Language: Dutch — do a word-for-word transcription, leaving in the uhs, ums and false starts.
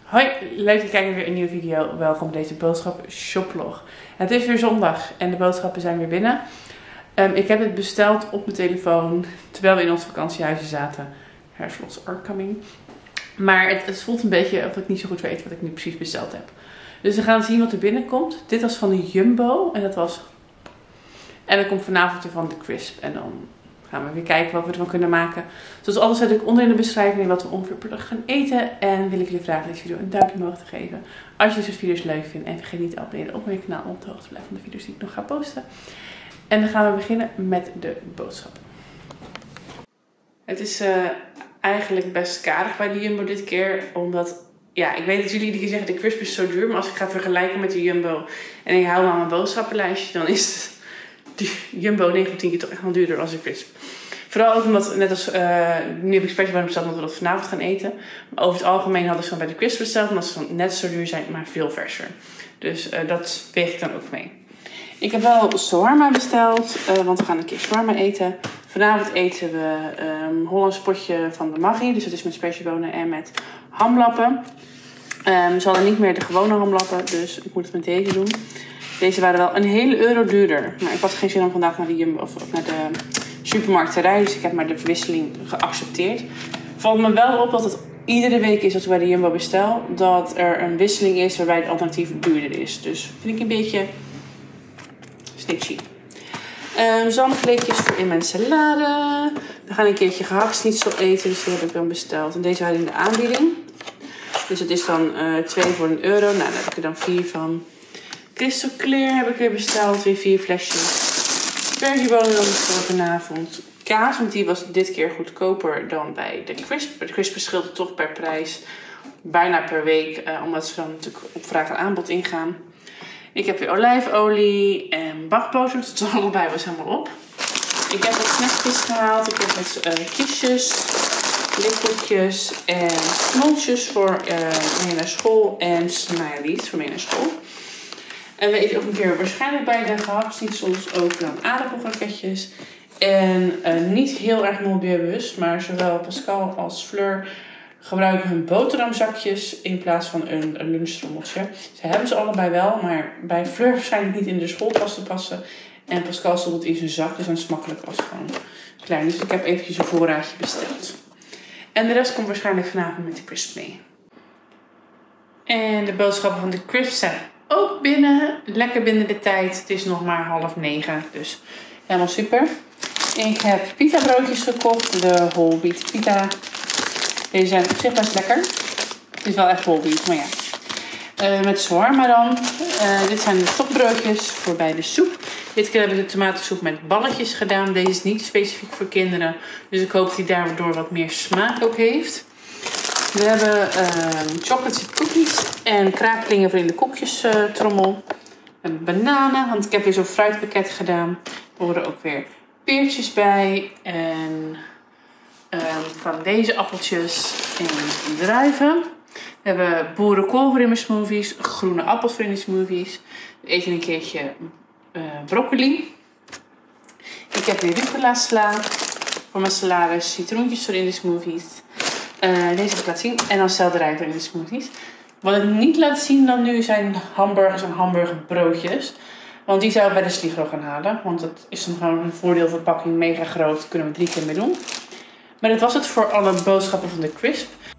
Hoi, leuk dat je kijkt naar weer een nieuwe video. Welkom bij deze boodschap shoplog. Het is weer zondag en de boodschappen zijn weer binnen. Um, ik heb het besteld op mijn telefoon terwijl we in ons vakantiehuisje zaten. Herfstlots are coming. Maar het, het voelt een beetje of ik niet zo goed weet wat ik nu precies besteld heb. Dus we gaan zien wat er binnenkomt. Dit was van de Jumbo en dat was... En dan komt vanavond weer van de Crisp en dan... gaan we weer kijken wat we ervan kunnen maken. Zoals alles zet ik onder in de beschrijving wat we ongeveer per dag gaan eten. En wil ik jullie vragen deze video een duimpje omhoog te geven. Als je deze video's leuk vindt. En vergeet niet te abonneren op mijn kanaal om op de hoogte te blijven van de video's die ik nog ga posten. En dan gaan we beginnen met de boodschappen. Het is uh, eigenlijk best karig bij de Jumbo dit keer. Omdat, ja, ik weet dat jullie iedere keer zeggen de Crisp is zo duur. Maar als ik ga vergelijken met de Jumbo en ik hou aan mijn boodschappenlijstje. Dan is het... de Jumbo negen van tien keer toch echt wel duurder als de Crisp. Vooral ook omdat, net als, uh, nu heb ik speciaal bij besteld omdat we dat vanavond gaan eten. Maar over het algemeen hadden ze dan bij de Crisp besteld. Omdat ze dan net zo duur zijn, maar veel verser. Dus uh, dat weeg ik dan ook mee. Ik heb wel shawarma besteld, uh, want we gaan een keer shawarma eten. Vanavond eten we een um, Hollands potje van de Maggi. Dus dat is met spersiebonen en met hamlappen. Um, ze hadden niet meer de gewone hamlappen, dus ik moet het met deze doen. Deze waren wel een hele euro duurder. Maar ik had geen zin om vandaag naar de Jumbo of naar de supermarkt te rijden. Dus ik heb maar de verwisseling geaccepteerd. Valt me wel op dat het iedere week is dat ik bij de Jumbo bestel. Dat er een wisseling is waarbij het alternatief duurder is. Dus vind ik een beetje snitchy. Um, zalmvleekjes voor in mijn salade. We gaan een keertje gehaktschnitzel eten. Dus die heb ik dan besteld. En deze waren in de aanbieding. Dus het is dan uh, twee voor een euro. Nou, daar heb ik er dan vier van. Crystal Clear heb ik weer besteld. Weer vier flesjes. Spersiebonen dan voor vanavond. Kaas, want die was dit keer goedkoper dan bij de Crisp. De Crisp verschilde toch per prijs. Bijna per week. Uh, omdat ze dan natuurlijk op vraag en aanbod ingaan. Ik heb weer olijfolie en bakboter. Dat is allebei was helemaal op. Ik heb wat snackjes gehaald. Ik heb wat uh, kiesjes, lepeltjes en smoltjes voor uh, mee naar school. En smileys voor mee naar school. En we eten ook een keer waarschijnlijk bij de gehaktschnitzels ook dan aardappelkroketjes. En uh, niet heel erg milieubewust, maar zowel Pascal als Fleur gebruiken hun boterhamzakjes in plaats van een, een lunchtrommeltje. Ze hebben ze allebei wel, maar bij Fleur waarschijnlijk niet in de schooltas te passen. En Pascal stond het in zijn zak, dus dan is het makkelijk als gewoon klein. Dus ik heb eventjes een voorraadje besteld. En de rest komt waarschijnlijk vanavond met de Crisp mee. En de boodschappen van de Crisp zijn ook binnen. Lekker binnen de tijd. Het is nog maar half negen. Dus helemaal super. Ik heb pita broodjes gekocht. De whole wheat pita. Deze zijn op zich best lekker. Het is wel echt whole wheat. Maar ja. Uh, met shawarma dan. Uh, dit zijn de stokbroodjes voor bij de soep. Dit keer heb ik de tomatensoep met balletjes gedaan. Deze is niet specifiek voor kinderen. Dus ik hoop dat hij daardoor wat meer smaak ook heeft. We hebben uh, chocolate chip cookies en krakelingen voor in de koekjes uh, trommel. En bananen, want ik heb weer zo'n fruitpakket gedaan. Er horen ook weer peertjes bij. En uh, van deze appeltjes en druiven. We hebben boerenkool voor in mijn smoothies. Groene appels voor in de smoothies. We eten een keertje uh, broccoli. Ik heb weer rucola sla voor mijn salades. Citroentjes voor in de smoothies. Uh, deze heb ik laten zien. En dan selderij voor in de smoothies. Wat ik niet laat zien dan nu zijn hamburgers en hamburgerbroodjes. Want die zou ik bij de Sligro gaan halen. Want dat is dan gewoon een voordeelverpakking. Mega groot. Daar kunnen we drie keer mee doen. Maar dat was het voor alle boodschappen van de Crisp.